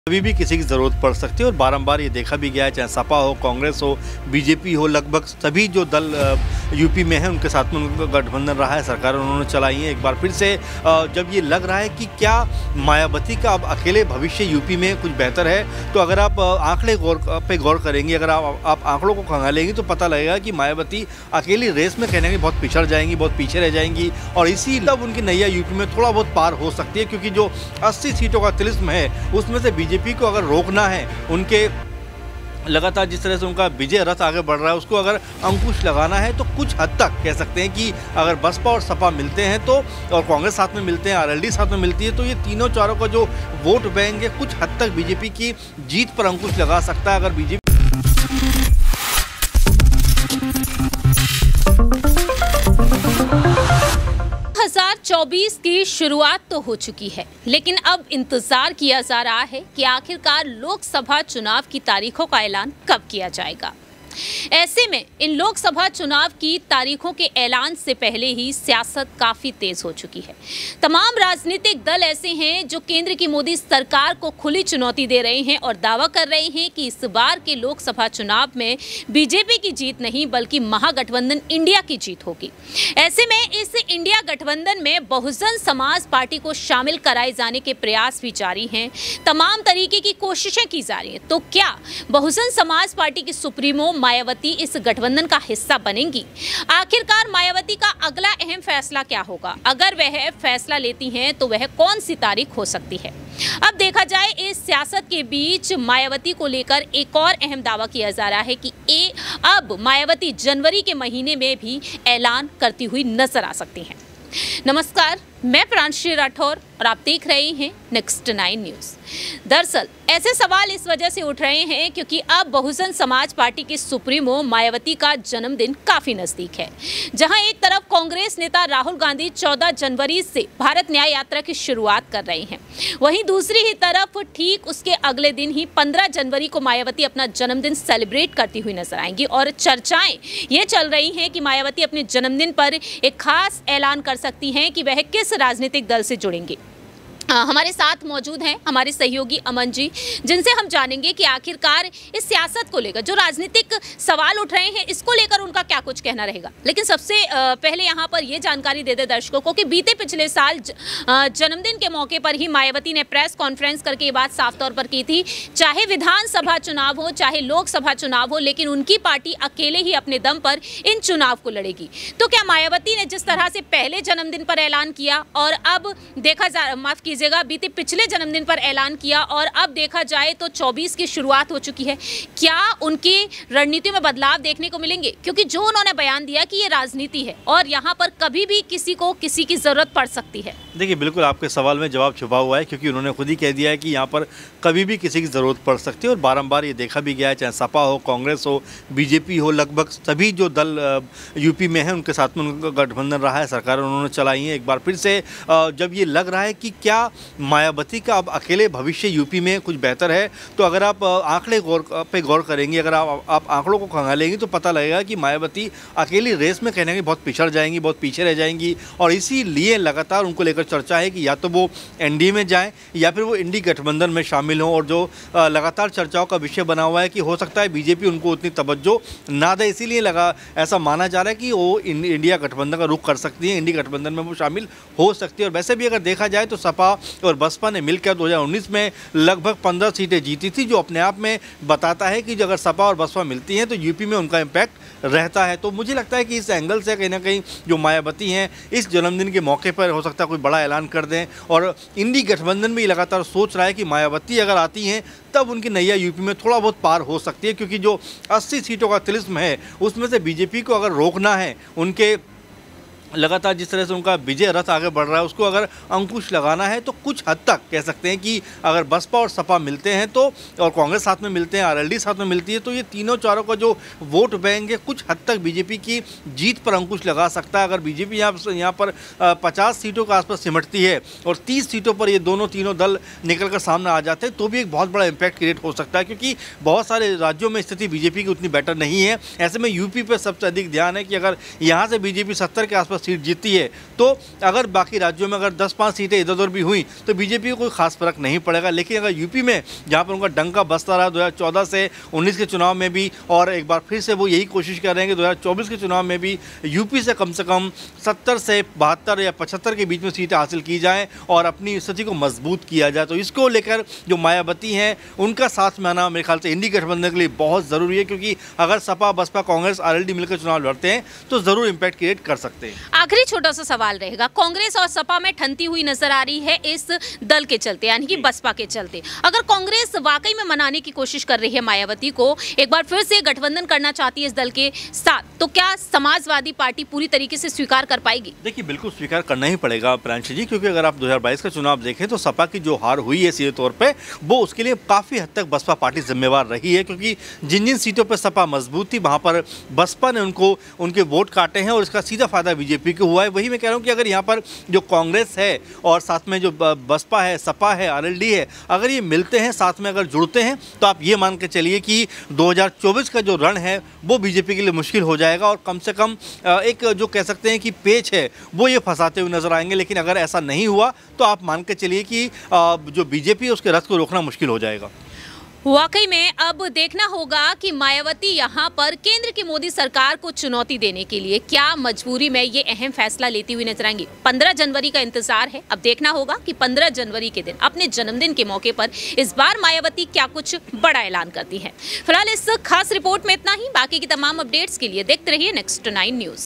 कभी भी किसी की ज़रूरत पड़ सकती है और बारंबार ये देखा भी गया है, चाहे सपा हो, कांग्रेस हो, बीजेपी हो, लगभग सभी जो दल यूपी में हैं उनके साथ में उनका गठबंधन रहा है, सरकार उन्होंने चलाई है। एक बार फिर से जब ये लग रहा है कि क्या मायावती का अब अकेले भविष्य यूपी में कुछ बेहतर है, तो अगर आप आंकड़े पे गौर करेंगे, अगर आप आंकड़ों को खंगालेंगे तो पता लगेगा कि मायावती अकेली रेस में कहने की बहुत पिछड़ जाएंगी, बहुत पीछे रह जाएंगी और इसी तब उनकी नैया यूपी में थोड़ा बहुत पार हो सकती है, क्योंकि जो 80 सीटों का तिलिस्म है उसमें से बीजेपी को अगर रोकना है, उनके लगातार जिस तरह से उनका विजय रथ आगे बढ़ रहा है उसको अगर अंकुश लगाना है, तो कुछ हद तक कह सकते हैं कि अगर बसपा और सपा मिलते हैं तो, और कांग्रेस साथ में मिलते हैं, आरएलडी साथ में मिलती है, तो ये तीनों चारों का जो वोट बैंक है कुछ हद तक बीजेपी की जीत पर अंकुश लगा सकता है। अगर बीजेपी 2024 की शुरुआत तो हो चुकी है, लेकिन अब इंतजार किया जा रहा है कि आखिरकार लोकसभा चुनाव की तारीखों का ऐलान कब किया जाएगा। ऐसे में इन लोकसभा चुनाव की तारीखों के ऐलान से पहले ही सियासत काफी तेज हो चुकी है। तमाम राजनीतिक दल ऐसे हैं जो केंद्र की मोदी सरकार को खुली चुनौती दे रहे हैं और दावा कर रहे हैं कि इस बार के लोकसभा चुनाव में बीजेपी की जीत नहीं बल्कि महागठबंधन इंडिया की जीत होगी। ऐसे में इस इंडिया गठबंधन में बहुजन समाज पार्टी को शामिल कराए जाने के प्रयास भी जारी हैं, तमाम तरीके की कोशिशें की जा रही हैं। तो क्या बहुजन समाज पार्टी की सुप्रीमो मायावती इस गठबंधन का हिस्सा बनेंगी? आखिरकार मायावती का अगला अहम फैसला क्या होगा? अगर वह फैसला लेती हैं तो वह कौन सी तारीख हो सकती है? अब देखा जाए, इस सियासत के बीच मायावती को लेकर एक और अहम दावा किया जा रहा है कि अब मायावती जनवरी के महीने में भी ऐलान करती हुई नजर आ सकती हैं। नमस्कार, मैं प्रांशी राठौर और आप देख रहे हैं नेक्स्ट 9 न्यूज़। दरअसल ऐसे सवाल इस वजह से उठ रहे हैं क्योंकि अब बहुजन समाज पार्टी की सुप्रीमो मायावती का जन्मदिन काफी नजदीक है। जहां एक तरफ कांग्रेस नेता राहुल गांधी 14 जनवरी से भारत न्याय यात्रा की शुरुआत कर रहे हैं, वहीं दूसरी ही तरफ ठीक उसके अगले दिन ही 15 जनवरी को मायावती अपना जन्मदिन सेलिब्रेट करती हुई नजर आएंगी और चर्चाएं ये चल रही हैं कि मायावती अपने जन्मदिन पर एक खास ऐलान कर सकती हैं कि वह किस राजनीतिक दल से जुड़ेंगी। हमारे साथ मौजूद हैं हमारे सहयोगी अमन जी, जिनसे हम जानेंगे कि आखिरकार इस सियासत को लेकर जो राजनीतिक सवाल उठ रहे हैं इसको लेकर उनका क्या कुछ कहना रहेगा। लेकिन सबसे पहले यहाँ पर ये जानकारी दे दे दर्शकों को कि बीते पिछले साल जन्मदिन के मौके पर ही मायावती ने प्रेस कॉन्फ्रेंस करके ये बात साफ तौर पर की थी, चाहे विधानसभा चुनाव हो चाहे लोकसभा चुनाव हो, लेकिन उनकी पार्टी अकेले ही अपने दम पर इन चुनाव को लड़ेगी। तो क्या मायावती ने जिस तरह से पहले जन्मदिन पर ऐलान किया और अब देखा जा माफ जगह बीते पिछले जन्मदिन पर ऐलान किया और अब देखा जाए तो 24 की शुरुआत हो चुकी है, क्या उनकी रणनीति में बदलाव देखने को मिलेंगे? क्योंकि जो उन्होंने बयान दिया कि ये राजनीति है और यहाँ पर कभी भी किसी को किसी की जरूरत पड़ सकती है। देखिए, बिल्कुल आपके सवाल में जवाब छुपा हुआ है, क्योंकि उन्होंने खुद ही कह दिया है कि यहाँ पर कभी भी किसी की ज़रूरत पड़ सकती है और बारंबार ये देखा भी गया है, चाहे सपा हो, कांग्रेस हो, बीजेपी हो, लगभग सभी जो दल यूपी में हैं उनके साथ में उनका गठबंधन रहा है, सरकार उन्होंने चलाई है। एक बार फिर से जब ये लग रहा है कि क्या मायावती का अब अकेले भविष्य यूपी में कुछ बेहतर है, तो अगर आप आंकड़े पे गौर करेंगे, अगर आप आंकड़ों को खंगालेंगे तो पता लगेगा कि मायावती अकेली रेस में कहने की बहुत पिछड़ जाएंगी, बहुत पीछे रह जाएंगी और इसीलिए लगातार उनको लेकर चर्चा है कि या तो वो एनडीए में जाएं या फिर वो इंडी गठबंधन में शामिल हों। और जो लगातार चर्चाओं का विषय बना हुआ है कि हो सकता है बीजेपी उनको उतनी तवज्जो ना दे, इसीलिए ऐसा माना जा रहा है कि वो इंडिया गठबंधन का रुख कर सकती है, इंडी गठबंधन में वो शामिल हो सकती है। और वैसे भी अगर देखा जाए तो सपा और बसपा ने मिलकर 2019 में लगभग 15 सीटें जीती थी, जो अपने आप में बताता है कि अगर सपा और बसपा मिलती हैं तो यूपी में उनका इम्पैक्ट रहता है। तो मुझे लगता है कि इस एंगल से कहीं ना कहीं जो मायावती हैं इस जन्मदिन के मौके पर हो सकता है कोई बड़ा ऐलान कर दें। और इंडी गठबंधन भी लगातार सोच रहा है कि मायावती अगर आती हैं तब उनकी नैया यूपी में थोड़ा बहुत पार हो सकती है, क्योंकि जो 80 सीटों का तिलिस्म है उसमें से बीजेपी को अगर रोकना है, उनके लगातार जिस तरह से उनका विजय रथ आगे बढ़ रहा है उसको अगर अंकुश लगाना है, तो कुछ हद तक कह सकते हैं कि अगर बसपा और सपा मिलते हैं तो, और कांग्रेस साथ में मिलते हैं, आरएलडी साथ में मिलती है, तो ये तीनों चारों का जो वोट बैंक है कुछ हद तक बीजेपी की जीत पर अंकुश लगा सकता है। अगर बीजेपी यहाँ पर 50 सीटों के आसपास सिमटती है और 30 सीटों पर ये तीनों दल निकल कर सामने आ जाते हैं तो भी एक बहुत बड़ा इम्पैक्ट क्रिएट हो सकता है, क्योंकि बहुत सारे राज्यों में स्थिति बीजेपी की उतनी बेटर नहीं है। ऐसे में यूपी पर सबसे अधिक ध्यान है कि अगर यहाँ से बीजेपी 70 के आसपास सीट जीतती है तो अगर बाकी राज्यों में अगर 10-5 सीटें इधर उधर भी हुई तो बीजेपी को कोई खास फर्क नहीं पड़ेगा। लेकिन अगर यूपी में जहाँ पर उनका डंका बसता रहा 2014 से 19 के चुनाव में भी, और एक बार फिर से वो यही कोशिश कर रहे हैं कि 2024 के चुनाव में भी यूपी से कम 70 से 72 या 75 के बीच में सीटें हासिल की जाएँ और अपनी स्थिति को मजबूत किया जाए, तो इसको लेकर जो मायावती हैं उनका साथ में आना मेरे ख्याल से इंडी गठबंधन के लिए बहुत ज़रूरी है, क्योंकि अगर सपा बसपा कांग्रेस आरएलडी मिलकर चुनाव लड़ते हैं तो ज़रूर इम्पैक्ट क्रिएट कर सकते हैं। आखिरी छोटा सा सवाल रहेगा, कांग्रेस और सपा में ठनती हुई नजर आ रही है इस दल के चलते, यानी कि बसपा के चलते। अगर कांग्रेस वाकई में मनाने की कोशिश कर रही है मायावती को, एक बार फिर से गठबंधन करना चाहती है इस दल के साथ, तो क्या समाजवादी पार्टी पूरी तरीके से स्वीकार कर पाएगी? देखिए, बिल्कुल स्वीकार करना ही पड़ेगा प्रांशु जी, क्योंकि अगर आप 2022 का चुनाव देखें तो सपा की जो हार हुई है सीधे तौर पे, वो उसके लिए काफ़ी हद तक बसपा पार्टी जिम्मेवार रही है, क्योंकि जिन जिन सीटों पर सपा मजबूत थी वहाँ पर बसपा ने उनको उनके वोट काटे हैं और इसका सीधा फायदा बीजेपी को हुआ है। वही मैं कह रहा हूँ कि अगर यहाँ पर जो कांग्रेस है और साथ में जो बसपा है, सपा है, आरएलडी है, अगर ये मिलते हैं, साथ में अगर जुड़ते हैं, तो आप ये मान के चलिए कि 2024 का जो रण है वो बीजेपी के लिए मुश्किल हो जाएगा और कम से कम एक जो कह सकते हैं कि पेच है वो ये फंसाते हुए नजर आएंगे। लेकिन अगर ऐसा नहीं हुआ तो आप मान के चलिए कि जो बीजेपी है उसके रथ को रोकना मुश्किल हो जाएगा। वाकई में अब देखना होगा कि मायावती यहाँ पर केंद्र की मोदी सरकार को चुनौती देने के लिए क्या मजबूरी में ये अहम फैसला लेती हुई नजर आएंगी। 15 जनवरी का इंतजार है, अब देखना होगा कि 15 जनवरी के दिन अपने जन्मदिन के मौके पर इस बार मायावती क्या कुछ बड़ा ऐलान करती है। फिलहाल इस खास रिपोर्ट में इतना ही। बाकी की तमाम अपडेट्स के लिए देखते रहिए नेक्स्ट 9 न्यूज।